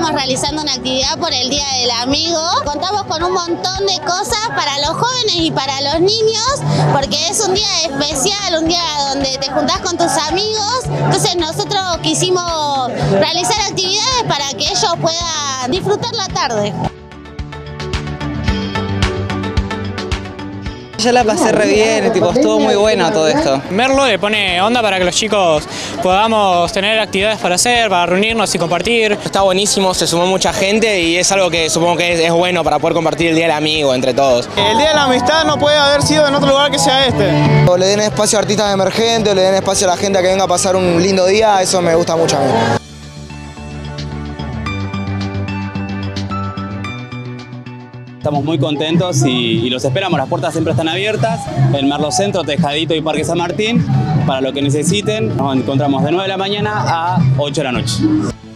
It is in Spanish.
estamos realizando una actividad por el Día del Amigo. Contamos con un montón de cosas para los jóvenes y para los niños, porque es un día especial, un día donde te juntás con tus amigos. Entonces nosotros quisimos realizar actividades para que ellos puedan disfrutar la tarde. Yo la pasé re bien, tipo, estuvo muy bueno todo esto. Merlo le pone onda para que los chicos podamos tener actividades para hacer, para reunirnos y compartir. Está buenísimo, se sumó mucha gente y es algo que supongo que es bueno para poder compartir el Día del Amigo entre todos. El Día de la Amistad no puede haber sido en otro lugar que sea este. O le den espacio a artistas emergentes, o le den espacio a la gente a que venga a pasar un lindo día, eso me gusta mucho a mí. Estamos muy contentos y los esperamos, las puertas siempre están abiertas en Merlo Centro, Tejadito y Parque San Martín. Para lo que necesiten, nos encontramos de 9 de la mañana a 8 de la noche.